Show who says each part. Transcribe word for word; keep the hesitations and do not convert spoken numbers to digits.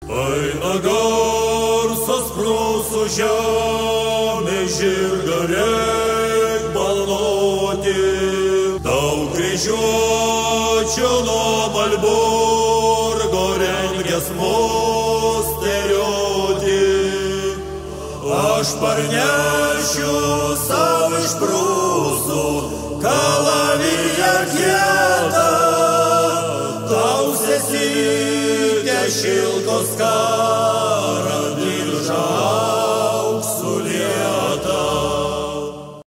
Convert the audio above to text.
Speaker 1: Eina garsas prūsų žemė, žirga reik balnoti, daug kryžiuočių nuo Malburgo rengės mus terioti. Aš parnešiu savo iš prūsų kalaviją kietą, tau sesite šilkos karą.